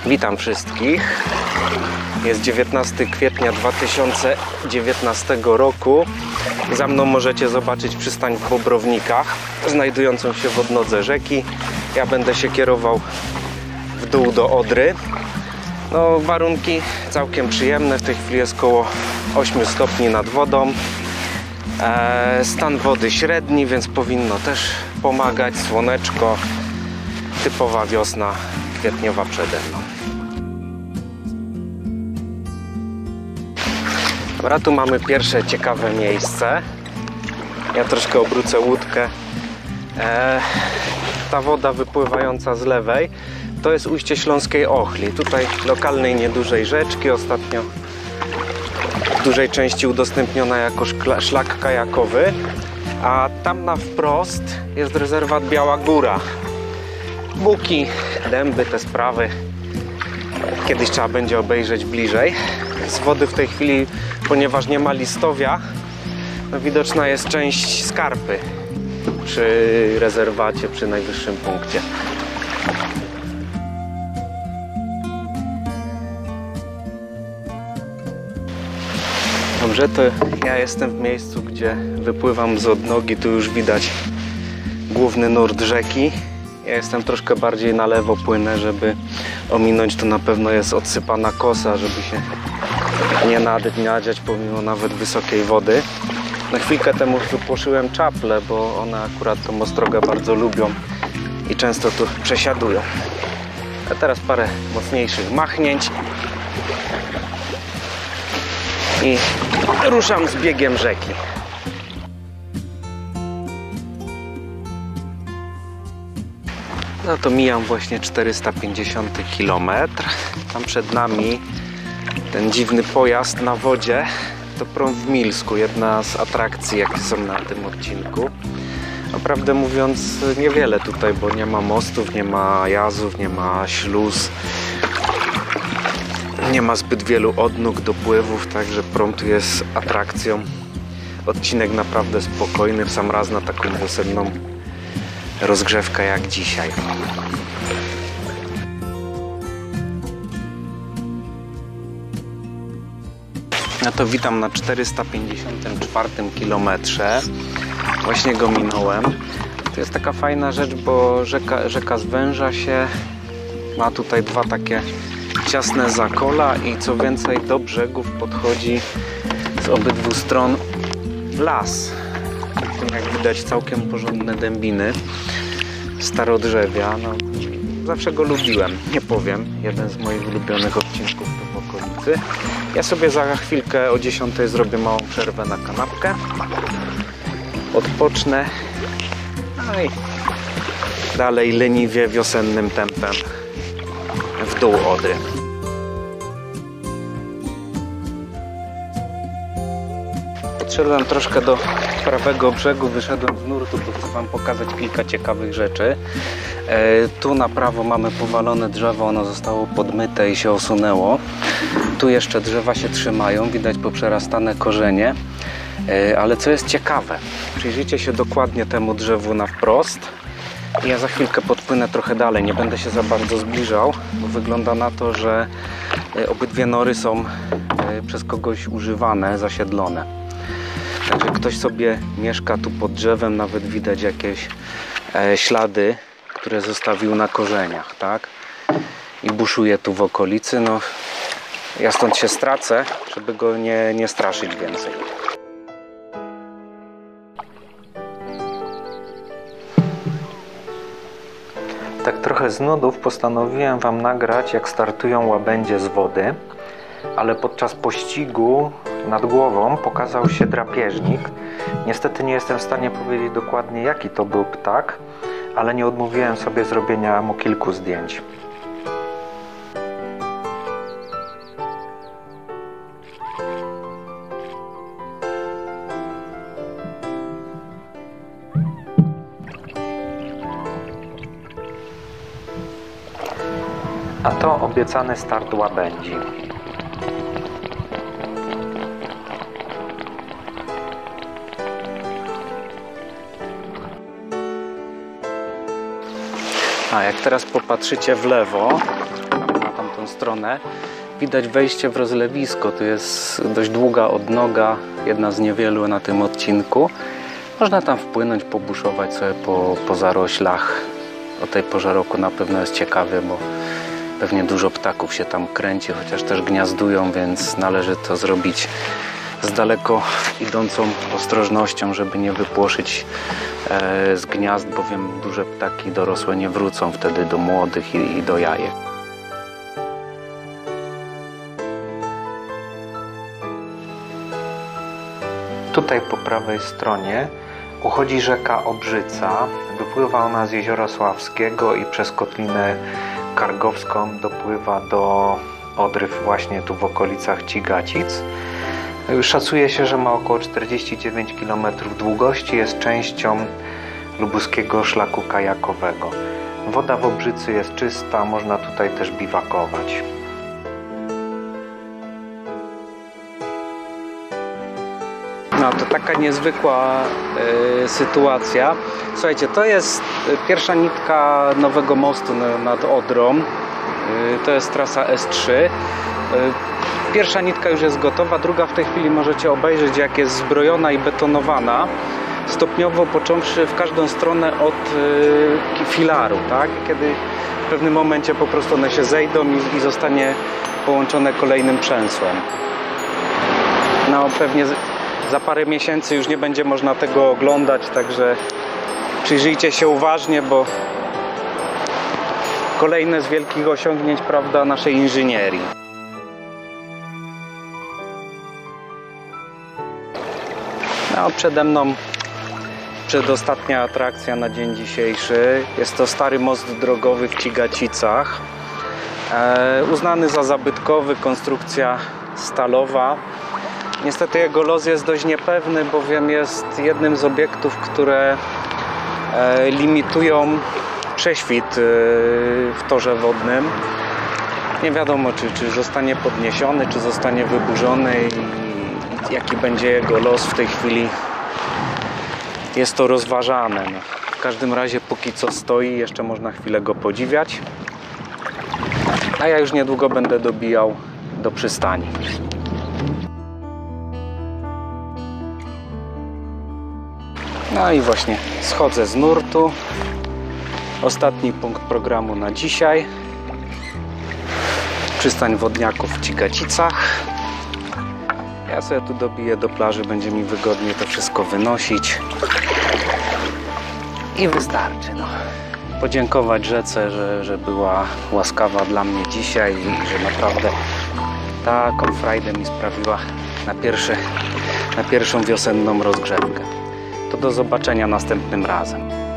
Witam wszystkich. Jest 19 kwietnia 2019 roku. Za mną możecie zobaczyć przystań w Bobrownikach, znajdującą się w odnodze rzeki. Ja będę się kierował w dół do Odry. No, warunki całkiem przyjemne. W tej chwili jest około 8 stopni nad wodą. Stan wody średni, więc powinno też pomagać. Słoneczko. Typowa wiosna kwietniowa przede mną. Dobra, tu mamy pierwsze ciekawe miejsce. Ja troszkę obrócę łódkę. Ta woda wypływająca z lewej to jest ujście Śląskiej Ochli. Tutaj lokalnej niedużej rzeczki, ostatnio w dużej części udostępniona jako szlak kajakowy. A tam na wprost jest rezerwat Biała Góra. Buki, dęby, te sprawy. Kiedyś trzeba będzie obejrzeć bliżej. Z wody w tej chwili, ponieważ nie ma listowia, no widoczna jest część skarpy przy rezerwacie, przy najwyższym punkcie. Dobrze, to ja jestem w miejscu, gdzie wypływam z odnogi. Tu już widać główny nurt rzeki. Ja jestem troszkę bardziej na lewo płynę, żeby ominąć. To na pewno jest odsypana kosa, żeby się nie nadziać pomimo nawet wysokiej wody. Na chwilkę temu wypłoszyłem czaple, bo one akurat tą ostrogę bardzo lubią i często tu przesiadują. A teraz parę mocniejszych machnięć i ruszam z biegiem rzeki. No to mijam właśnie 450 km. Tam przed nami ten dziwny pojazd na wodzie to prom w Milsku, jedna z atrakcji, jakie są na tym odcinku. Naprawdę mówiąc, niewiele tutaj, bo nie ma mostów, nie ma jazów, nie ma śluz, nie ma zbyt wielu odnóg, dopływów, także prom tu jest atrakcją. Odcinek naprawdę spokojny, w sam raz na taką wiosenną rozgrzewkę jak dzisiaj. No to witam na 454 km. Właśnie go minąłem. To jest taka fajna rzecz, bo rzeka zwęża się. Ma tutaj dwa takie ciasne zakola i co więcej, do brzegów podchodzi z obydwu stron las. Jak widać, całkiem porządne dębiny, starodrzewia. No, zawsze go lubiłem, nie powiem. Jeden z moich ulubionych odcinków tu w okolicy. Ja sobie za chwilkę o 10 zrobię małą przerwę na kanapkę. Odpocznę. No i dalej leniwie, wiosennym tempem w dół Odry. Podszedłem troszkę do prawego brzegu, wyszedłem z nurtu, bo chcę Wam pokazać kilka ciekawych rzeczy. Tu na prawo mamy powalone drzewo, ono zostało podmyte i się osunęło. Tu jeszcze drzewa się trzymają, widać poprzerastane korzenie. Ale co jest ciekawe, przyjrzyjcie się dokładnie temu drzewu na wprost. Ja za chwilkę podpłynę trochę dalej, nie będę się za bardzo zbliżał, bo wygląda na to, że obydwie nory są przez kogoś używane, zasiedlone. Także ktoś sobie mieszka tu pod drzewem, nawet widać jakieś ślady, które zostawił na korzeniach, tak? I buszuje tu w okolicy. No, ja stąd się stracę, żeby go nie straszyć więcej. Tak trochę z nudów postanowiłem Wam nagrać, jak startują łabędzie z wody, ale podczas pościgu nad głową pokazał się drapieżnik. Niestety nie jestem w stanie powiedzieć dokładnie, jaki to był ptak, ale nie odmówiłem sobie zrobienia mu kilku zdjęć. A to obiecany start łabędzi. A jak teraz popatrzycie w lewo, na tamtą stronę widać wejście w rozlewisko. Tu jest dość długa odnoga, jedna z niewielu na tym odcinku. Można tam wpłynąć, pobuszować sobie po zaroślach. O tej porze roku na pewno jest ciekawie, bo pewnie dużo ptaków się tam kręci, chociaż też gniazdują, więc należy to zrobić z daleko idącą ostrożnością, żeby nie wypłoszyć z gniazd, bowiem duże ptaki dorosłe nie wrócą wtedy do młodych i do jajek. Tutaj po prawej stronie uchodzi rzeka Obrzyca. Wypływa ona z Jeziora Sławskiego i przez Kotlinę Kargowską dopływa do Odry właśnie tu w okolicach Cigacic. Szacuje się, że ma około 49 km długości, jest częścią lubuskiego szlaku kajakowego. Woda w Obrzycy jest czysta, można tutaj też biwakować. No to taka niezwykła sytuacja. Słuchajcie, to jest pierwsza nitka nowego mostu nad Odrą. To jest trasa S3. Pierwsza nitka już jest gotowa, druga w tej chwili możecie obejrzeć, jak jest zbrojona i betonowana. Stopniowo począwszy w każdą stronę od filaru, tak? Kiedy w pewnym momencie po prostu one się zejdą i zostanie połączone kolejnym przęsłem. No pewnie za parę miesięcy już nie będzie można tego oglądać, także przyjrzyjcie się uważnie, bo kolejne z wielkich osiągnięć, prawda, naszej inżynierii. No, przede mną przedostatnia atrakcja na dzień dzisiejszy. Jest to stary most drogowy w Cigacicach. Uznany za zabytkowy, konstrukcja stalowa. Niestety jego los jest dość niepewny, bowiem jest jednym z obiektów, które limitują prześwit w torze wodnym. Nie wiadomo, czy zostanie podniesiony, czy zostanie wyburzony i jaki będzie jego los. W tej chwili jest to rozważane. No, w każdym razie póki co stoi, jeszcze można chwilę go podziwiać. A ja już niedługo będę dobijał do przystani. No i właśnie schodzę z nurtu. Ostatni punkt programu na dzisiaj. Przystań wodniaków w Cigacicach. Ja sobie tu dobiję do plaży, będzie mi wygodnie to wszystko wynosić. I wystarczy. No. Podziękować rzece, że była łaskawa dla mnie dzisiaj i że naprawdę taką frajdę mi sprawiła na pierwszą wiosenną rozgrzewkę. To do zobaczenia następnym razem.